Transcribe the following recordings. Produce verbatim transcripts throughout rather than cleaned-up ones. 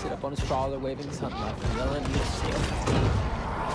sit up on his trawler, waving his hunting knife and yelling at me to stay.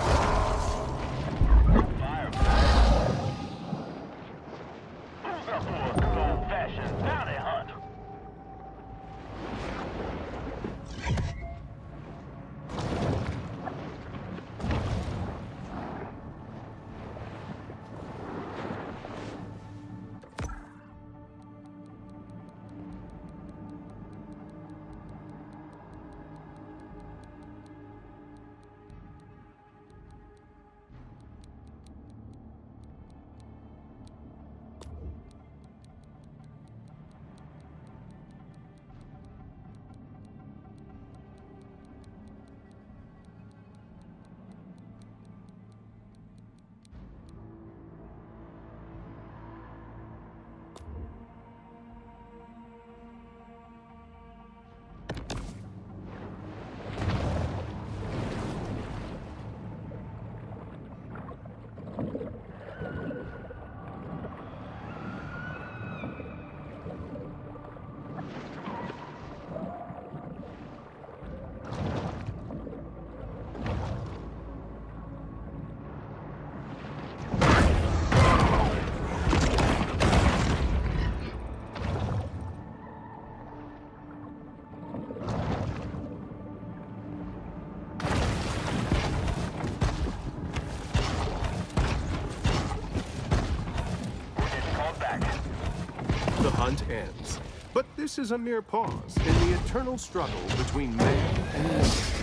Ends. But this is a mere pause in the eternal struggle between man and nature.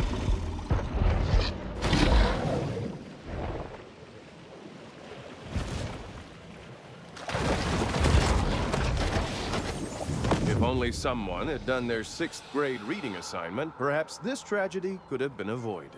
If only someone had done their sixth grade reading assignment, perhaps this tragedy could have been avoided.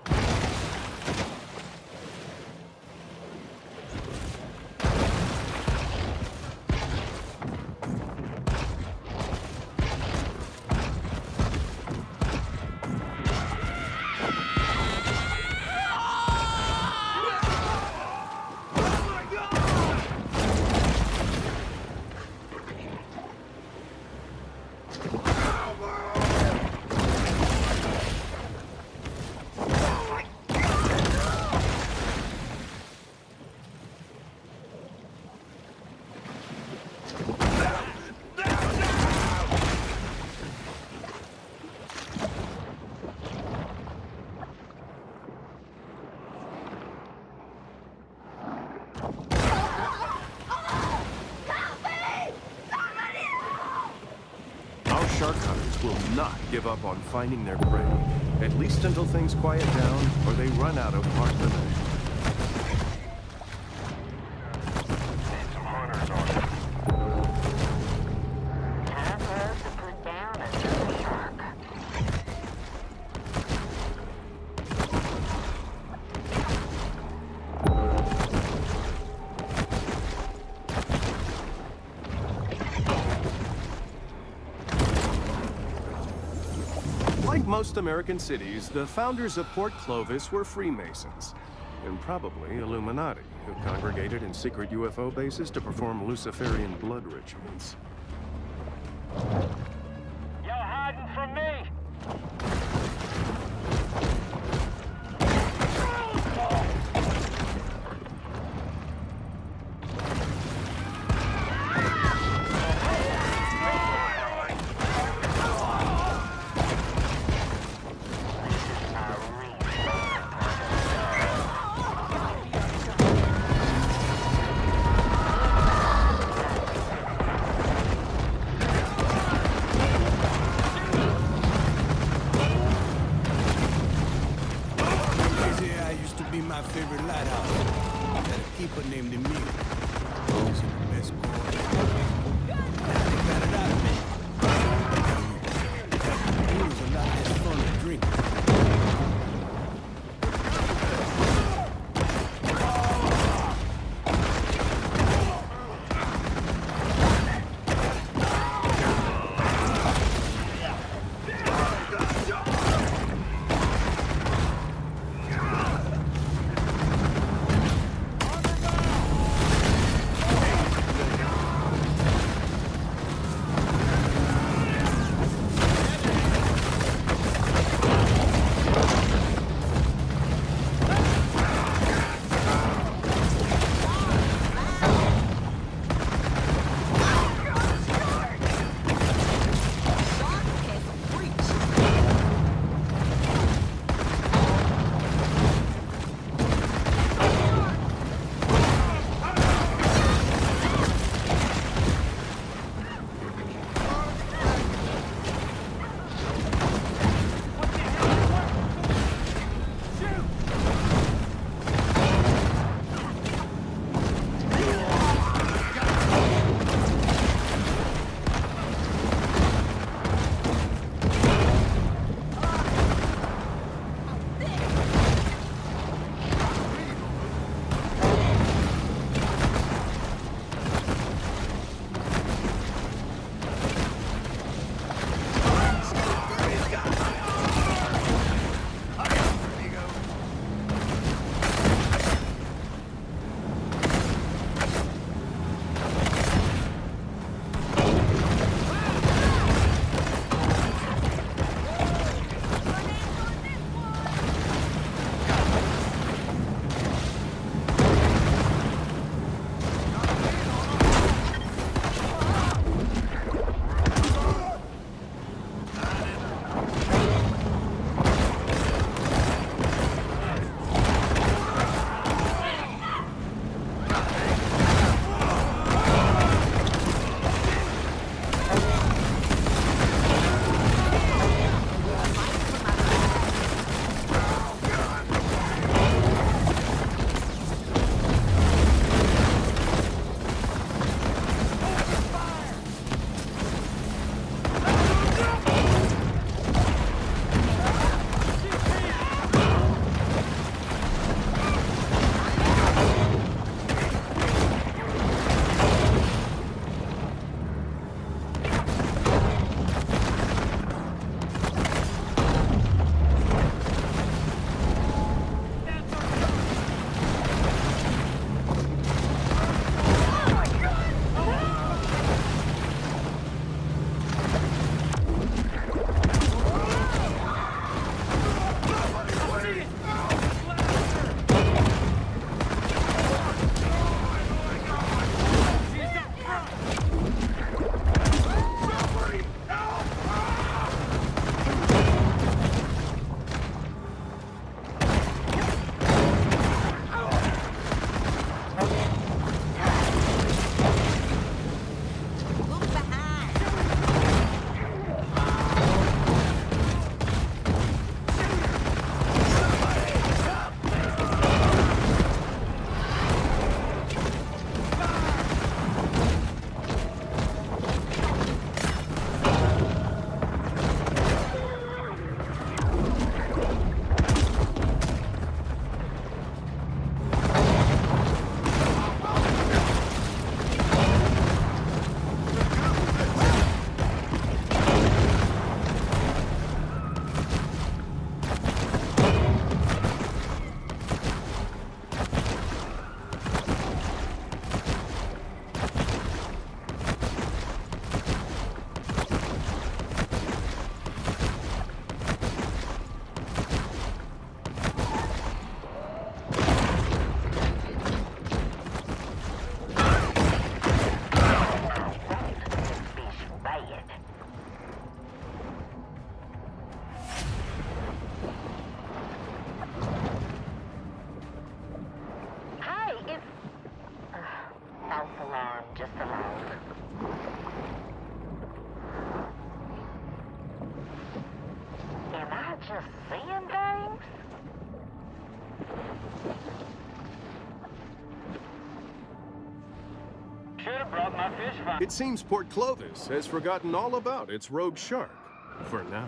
Shark hunters will not give up on finding their prey, at least until things quiet down or they run out of partner. Like most American cities, the founders of Port Clovis were Freemasons, and probably Illuminati, who congregated in secret U F O bases to perform Luciferian blood rituals. You're hiding from me! My favorite lighthouse. Got a keeper named Emil. He's in the best core. They got it out of me. It was a lot less fun to drink. of seeing things? Should have brought my fish finder. It seems Port Clovis has forgotten all about its rogue shark. For now.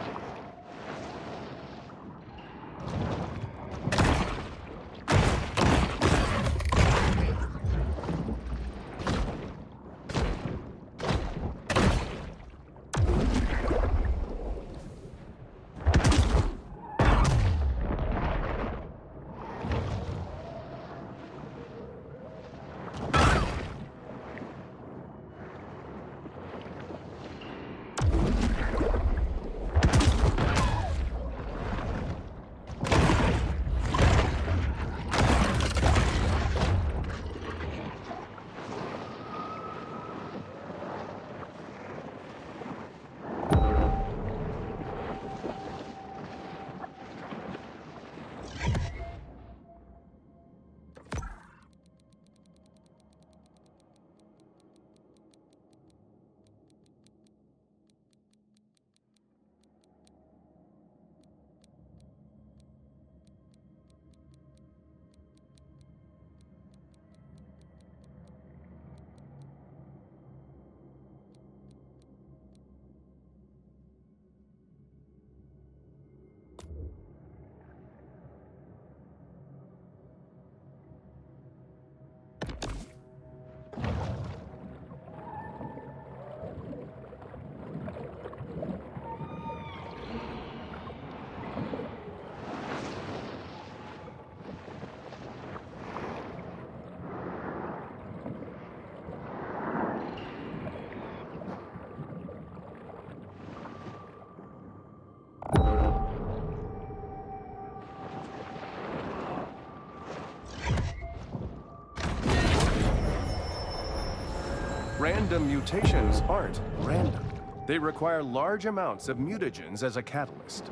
Random mutations aren't random. They require large amounts of mutagens as a catalyst.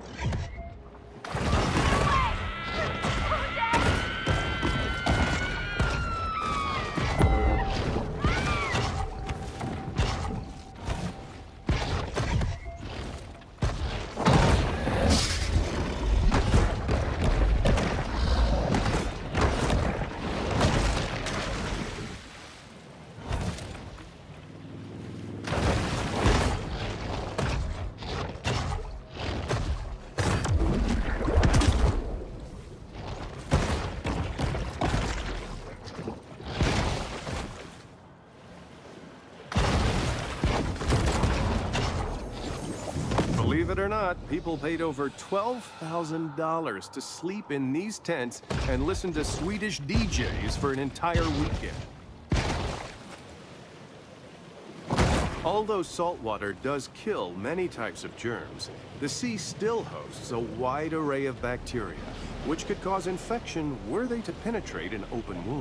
Believe it or not, people paid over twelve thousand dollars to sleep in these tents and listen to Swedish D Js for an entire weekend. Although saltwater does kill many types of germs, the sea still hosts a wide array of bacteria, which could cause infection were they to penetrate an open wound.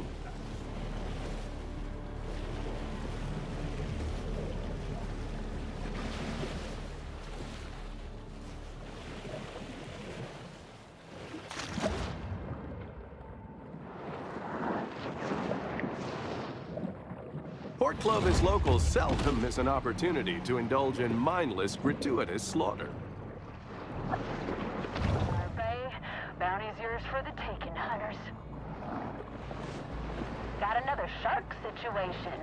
Port Clovis locals seldom miss an opportunity to indulge in mindless, gratuitous slaughter. Bay, bounty's yours for the taking, hunters. Got another shark situation.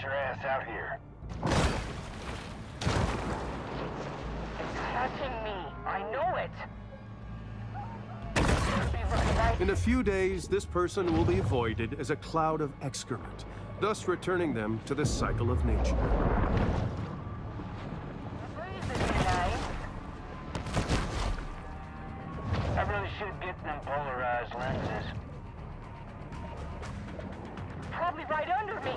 get your ass out here. It's touching me. I know it. In a few days, this person will be voided as a cloud of excrement, thus returning them to the cycle of nature. I really should get them polarized lenses. Probably right under me.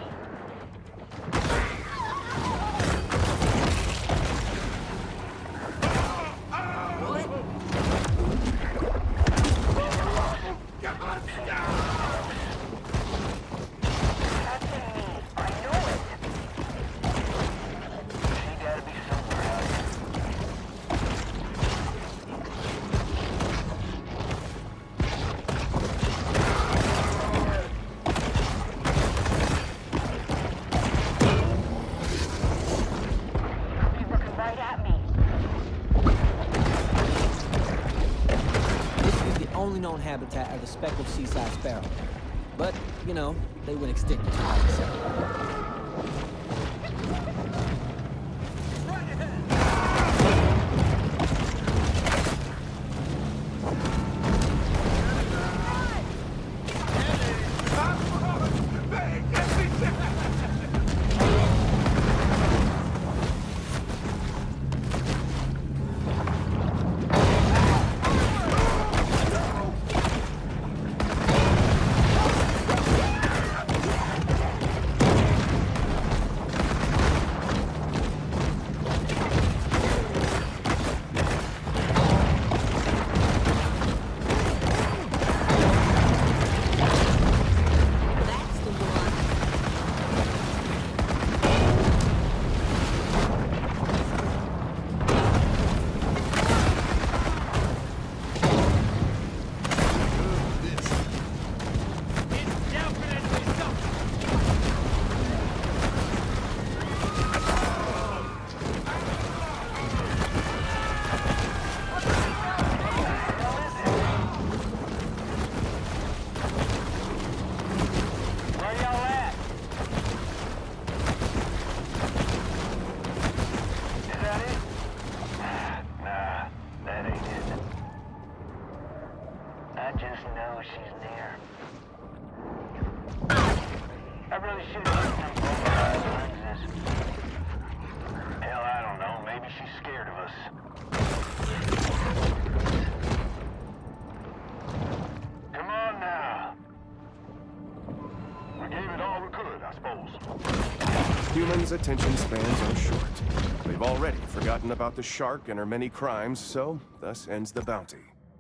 Only known habitat of the speckled seaside sparrow. But, you know, they went extinct in two thousand seven. Humans' attention spans are short. They've already forgotten about the shark and her many crimes, so thus ends the bounty.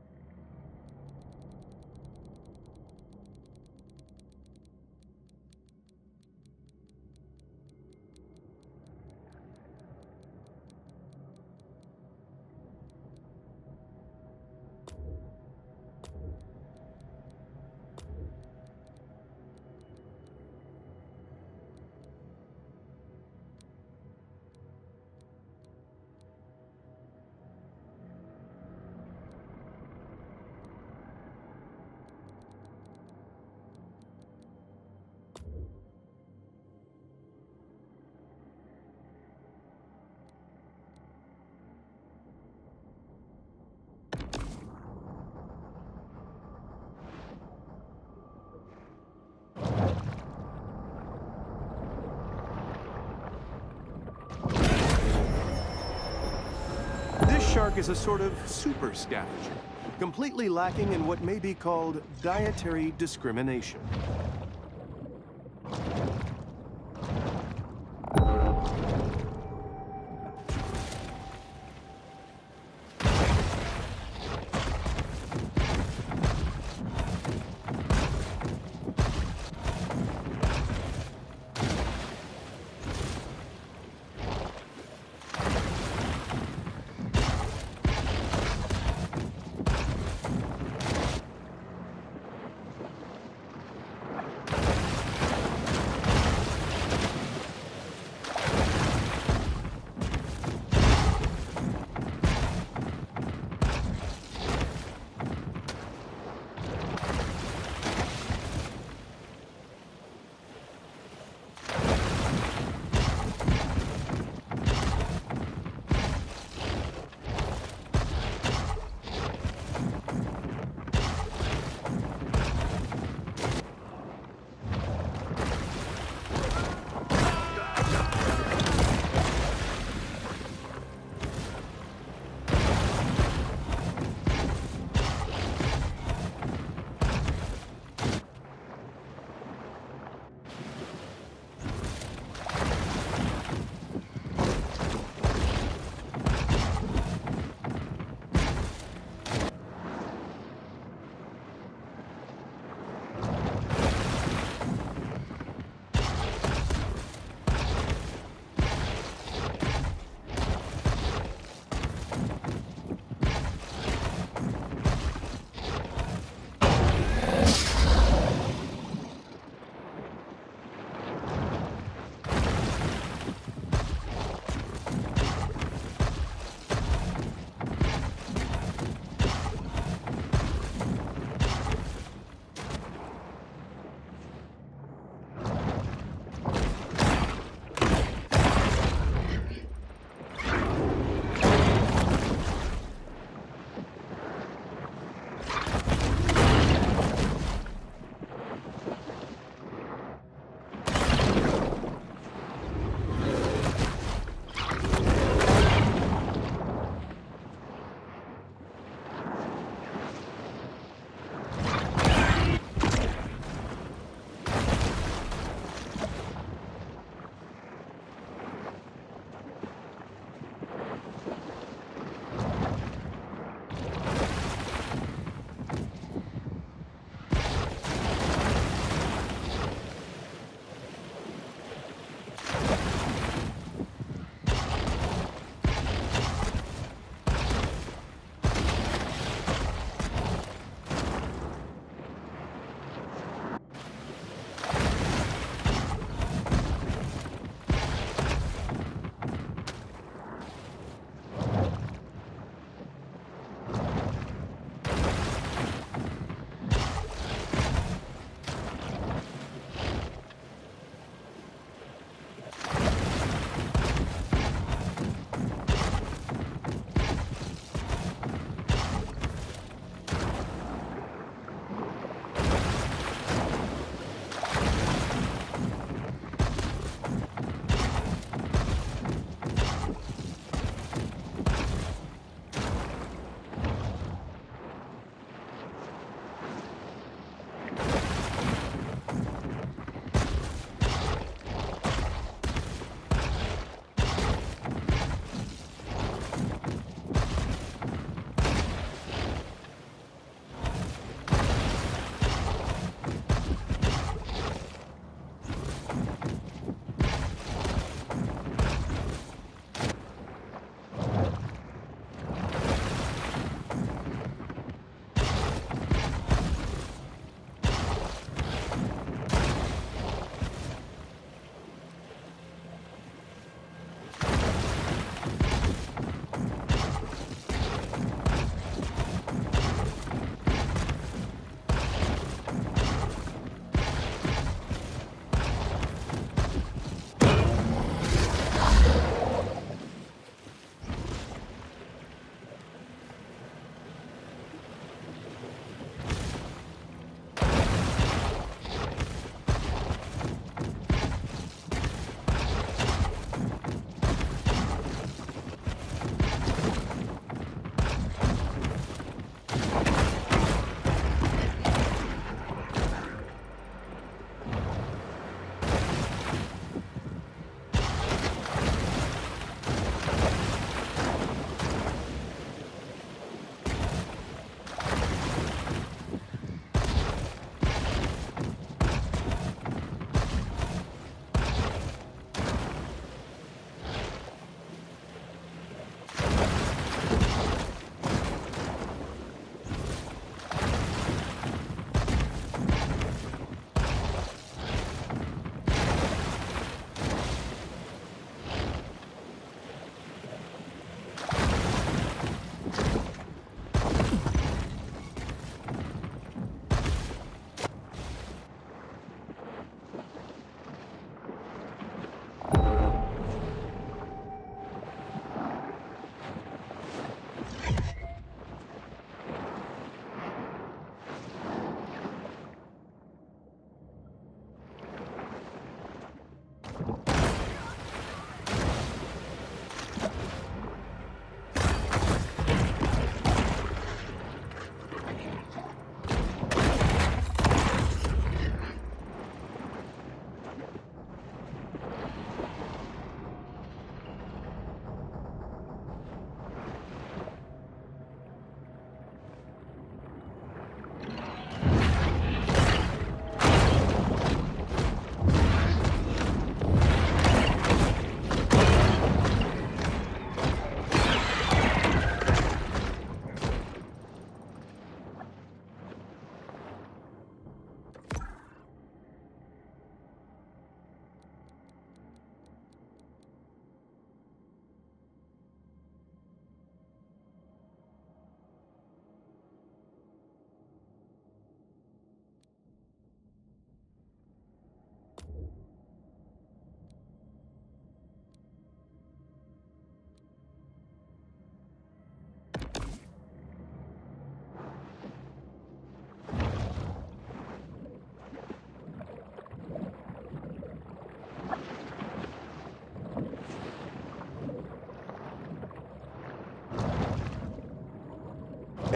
Shark is a sort of super scavenger, completely lacking in what may be called dietary discrimination.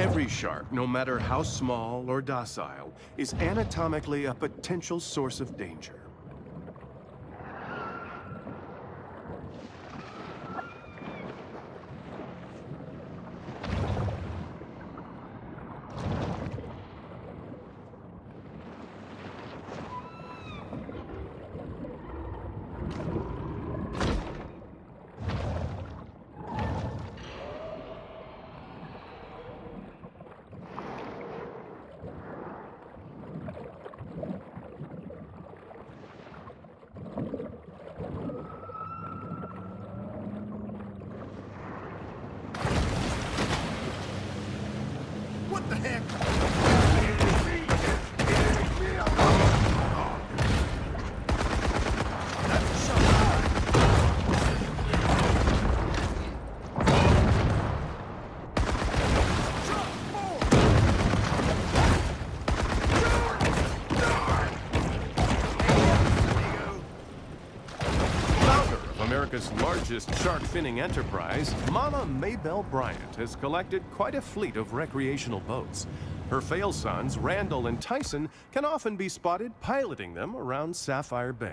Every shark, no matter how small or docile, is anatomically a potential source of danger. What the heck? America's largest shark finning enterprise, Mama Maybelle Bryant has collected quite a fleet of recreational boats. Her fail sons, Randall and Tyson, can often be spotted piloting them around Sapphire Bay.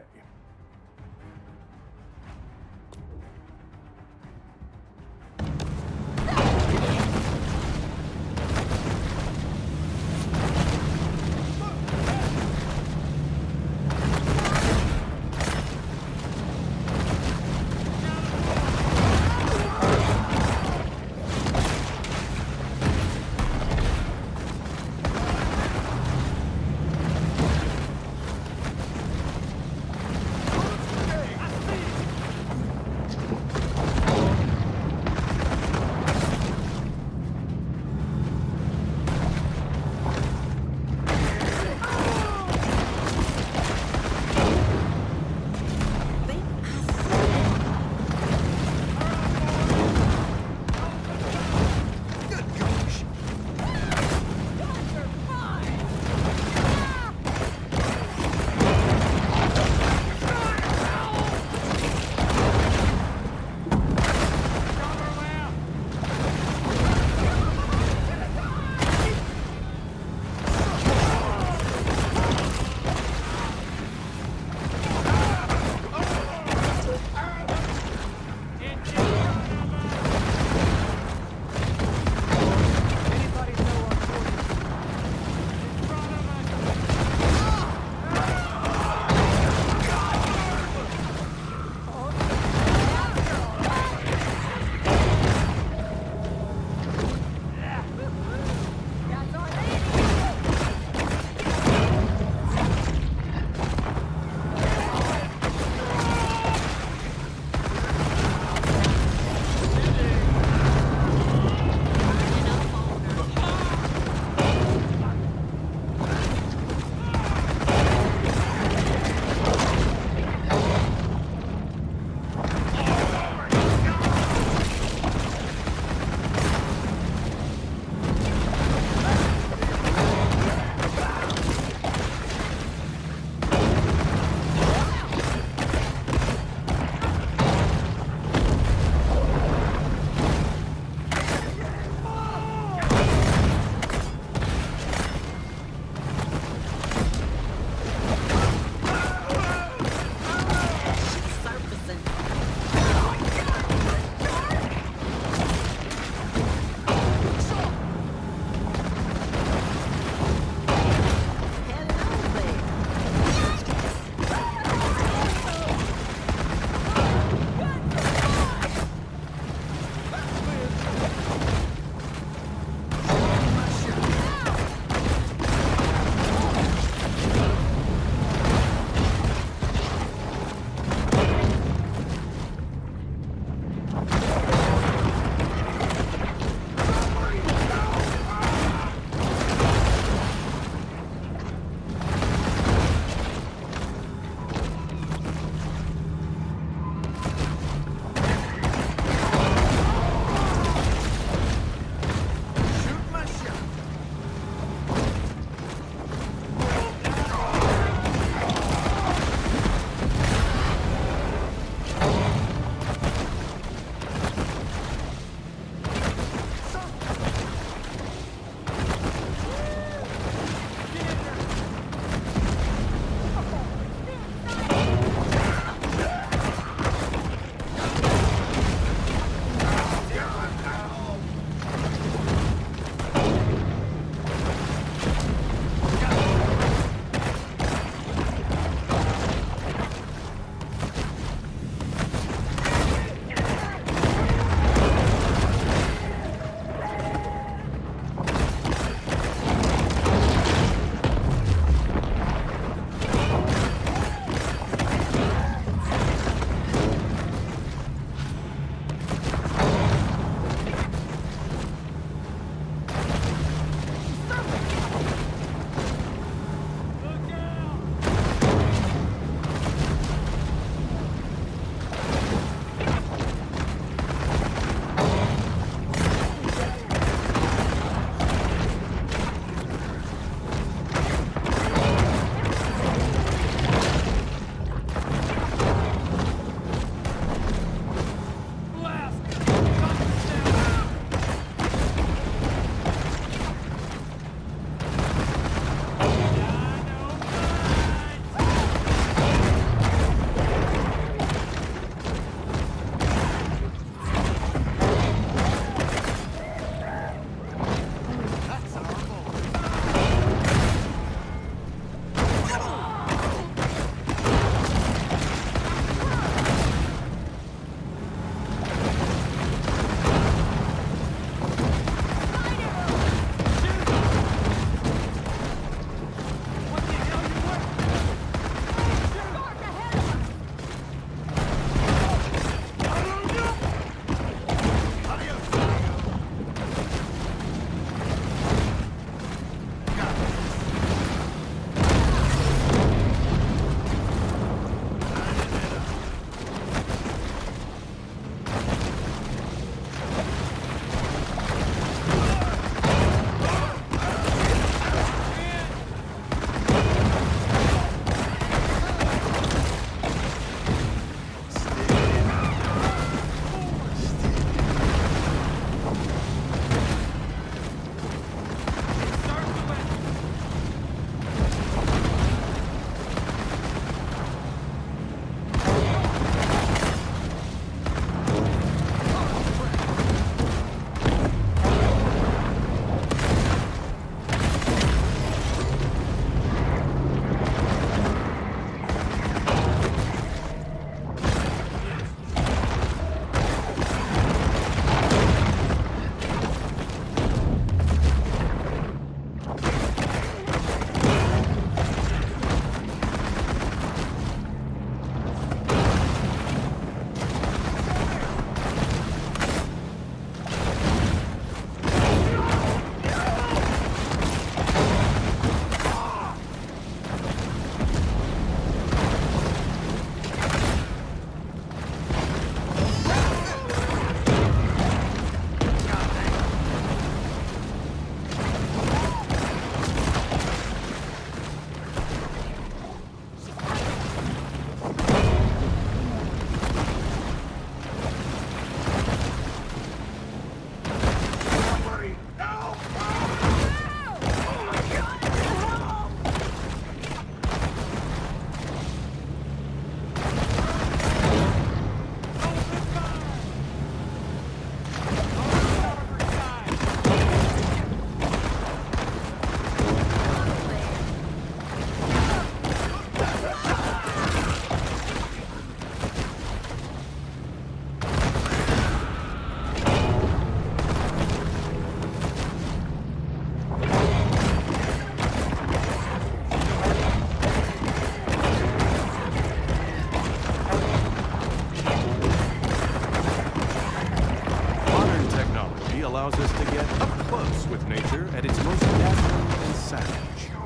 allows us to get up close with nature at its most dazzling and savage.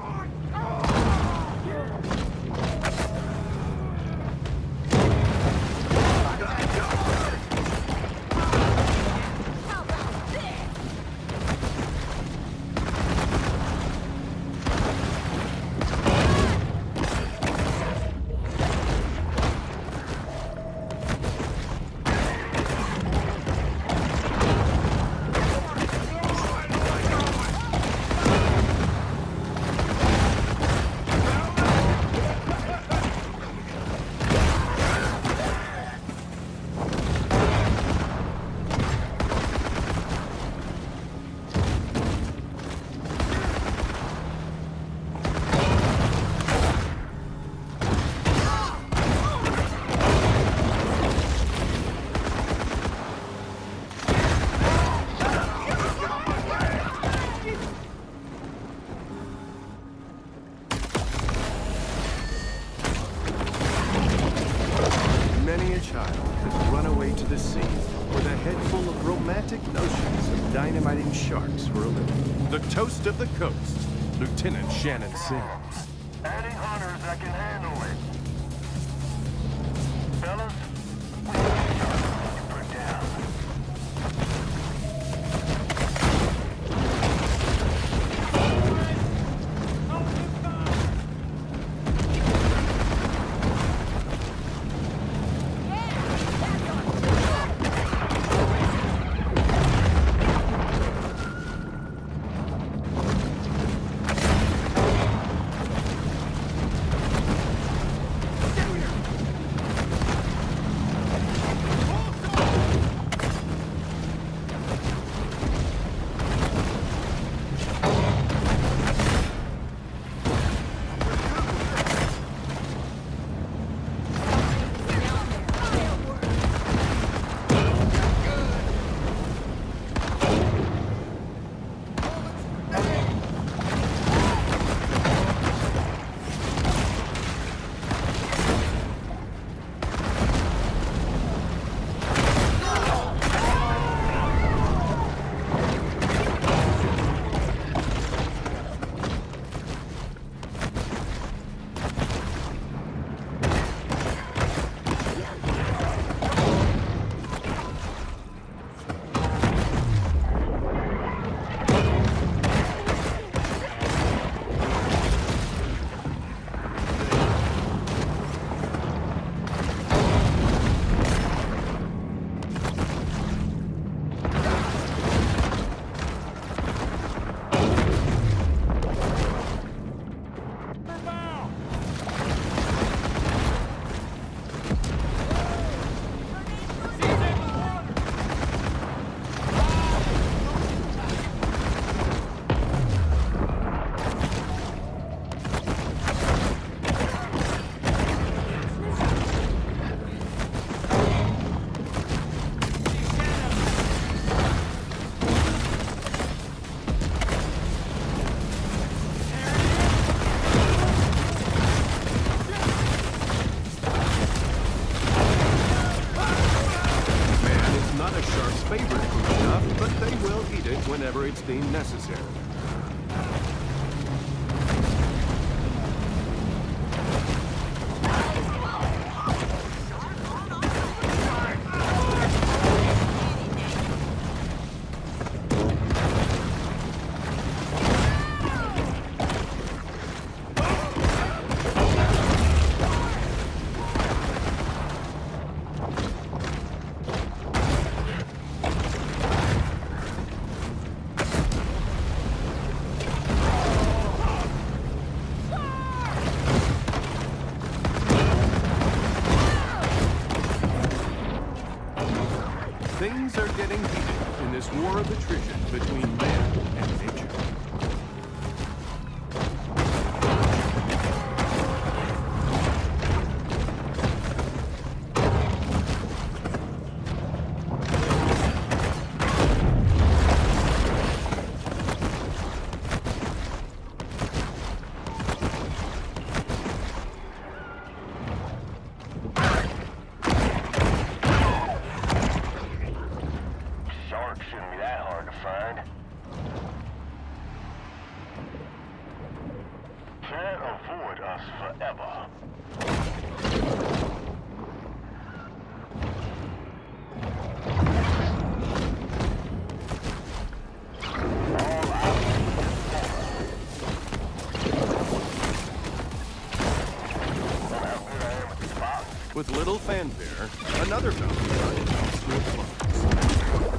Many a child has run away to the sea with a head full of romantic notions of dynamiting sharks for a living. The toast of the coast, Lieutenant Shannon Sims. Any hunters that can handle it. Fellas, we have sharks to put down. Whenever it's deemed necessary. Things are getting heated in this war of attrition between man and nature. Sharks shouldn't be that hard to find. With little fanfare, another bounty hunt comes to a close.